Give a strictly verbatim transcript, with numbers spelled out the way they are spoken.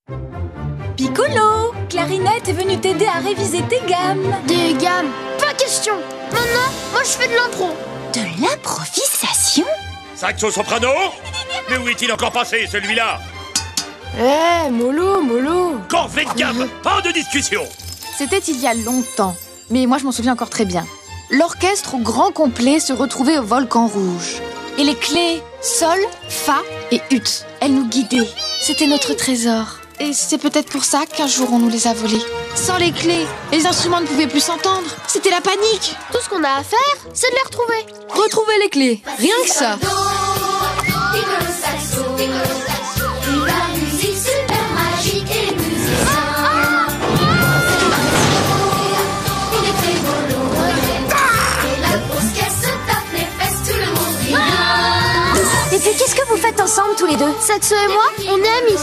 Piccolo, Clarinette est venue t'aider à réviser tes gammes. Des gammes? Pas question. Maintenant, moi je fais de l'impro. De l'improvisation? Saxo soprano? Mais où est-il encore passé, celui-là? Eh, hey, mollo, mollo. Corvée de gamme, pas de discussion. C'était il y a longtemps, mais moi je m'en souviens encore très bien. L'orchestre au grand complet se retrouvait au Volcan Rouge. Et les clés, sol, fa et ut, elles nous guidaient. C'était notre trésor. Et c'est peut-être pour ça qu'un jour on nous les a volés. Sans les clés, les instruments ne pouvaient plus s'entendre. C'était la panique. Tout ce qu'on a à faire, c'est de les retrouver. Retrouver les clés, rien que ça. Et puis qu'est-ce que vous faites ensemble tous les deux? Saxo et moi, on est amis.